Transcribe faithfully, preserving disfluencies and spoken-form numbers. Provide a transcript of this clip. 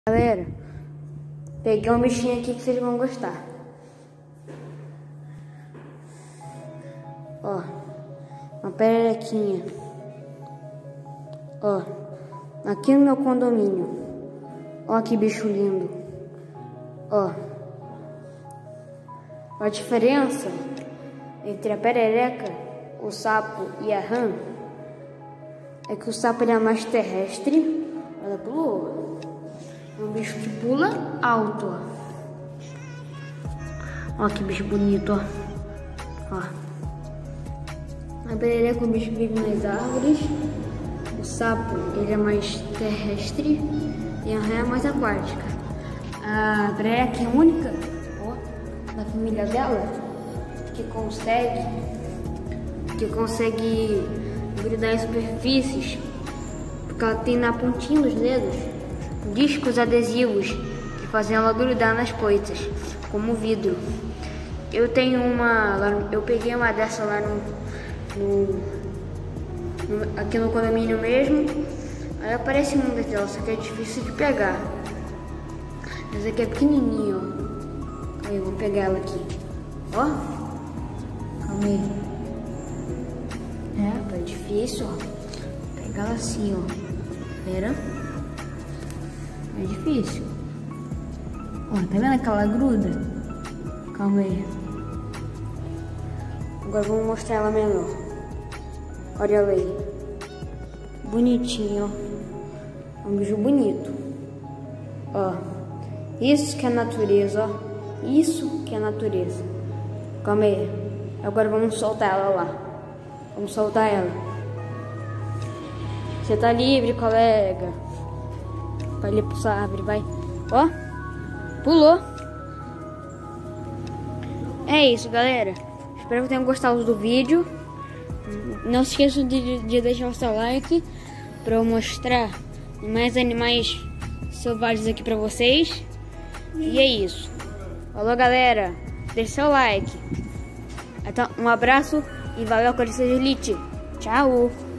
Galera, peguei um bichinho aqui que vocês vão gostar. Ó, uma pererequinha. Ó, aqui no meu condomínio. Ó que bicho lindo. Ó, a diferença entre a perereca, o sapo e a rã é que o sapo ele é mais terrestre. Ela pulou. É um bicho que pula alto, ó. Ó que bicho bonito, ó. Ó. A perereca é um bicho que vive nas árvores. O sapo, ele é mais terrestre. E a rã é mais aquática. A perereca é a única, ó, da família dela que consegue que consegue grudar em superfícies, porque ela tem na pontinha dos dedos discos adesivos que fazem ela grudar nas coisas, como vidro. Eu tenho uma, eu peguei uma dessa lá no, no, no aqui no condomínio mesmo. Aí aparece uma dela, só que é difícil de pegar. Essa aqui é pequenininha, ó. Aí eu vou pegar ela aqui, ó. Calma aí. É, é difícil, ó. Vou pegar ela assim, ó. Pera. É difícil. Ó, tá vendo aquela gruda? Calma aí. Agora vamos mostrar ela menor. Olha ela aí. Bonitinho, ó. É um bicho bonito. Ó. Isso que é natureza, ó. Isso que é natureza. Calma aí. Agora vamos soltar ela lá. Vamos soltar ela. Você tá livre, colega. Vai ali pra sua árvore, vai. Ó. Pulou. É isso, galera. Espero que tenham gostado do vídeo. Não se esqueçam de, de deixar o seu like para eu mostrar mais animais selvagens aqui para vocês. E é isso. Falou, galera. Deixe seu like. Então, um abraço e valeu, Corinthians Elite. Tchau.